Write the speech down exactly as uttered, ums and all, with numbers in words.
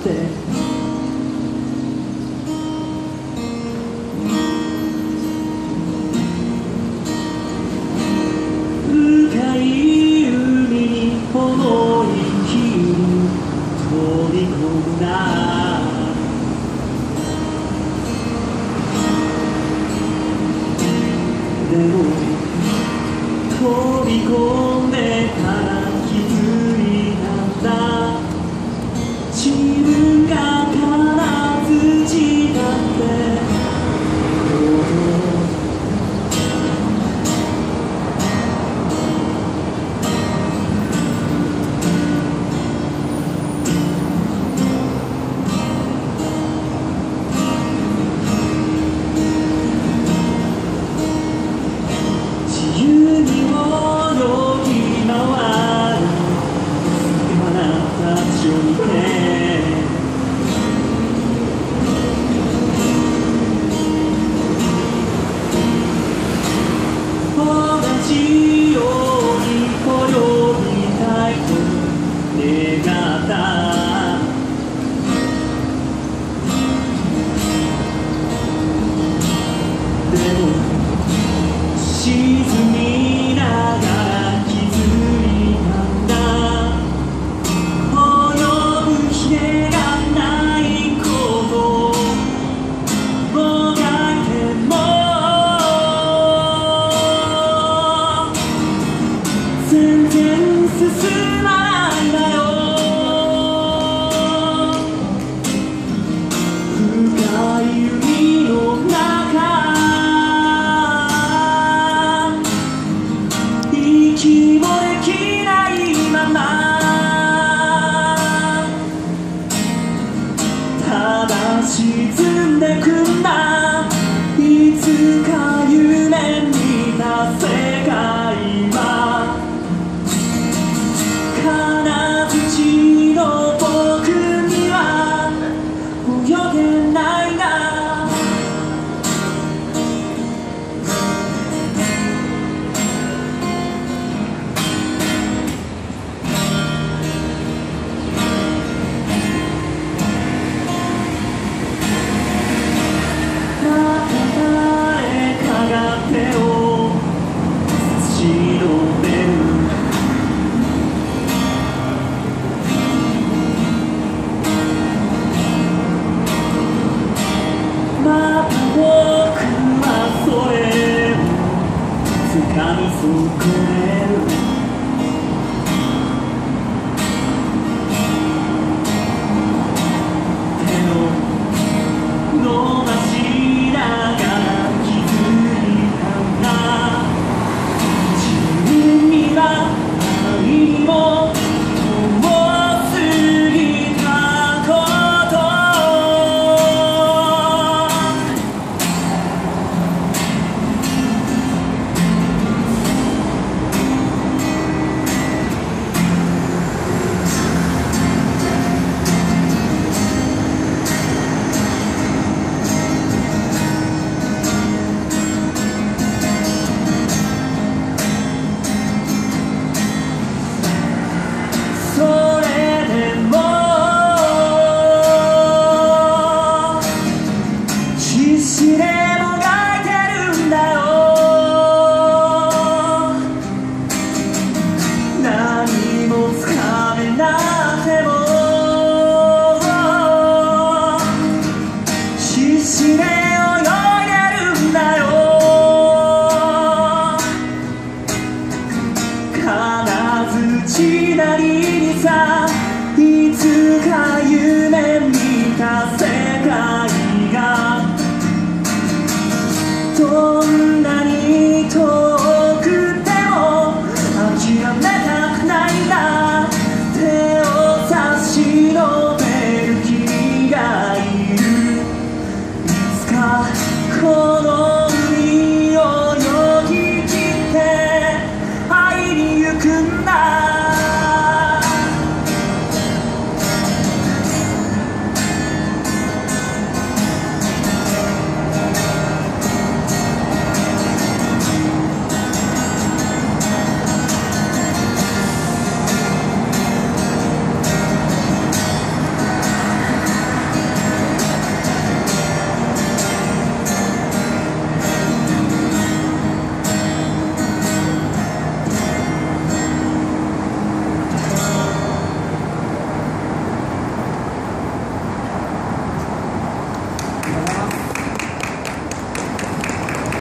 って深い海に思い切り飛び込むなでも飛び込んでから気づいたんだ自分が必ず違って自由に泳ぎ回るあなたたちを見て同じように泳ぎたいと願ったでも沈みながら気づいたんだ泳ぐひがないこともがいても全然進まないんだよ深い海の中息もできないままただ沈んでくんだいつか夢見た世界は金槌の僕には泳げないなまた僕はそれを掴み損ねる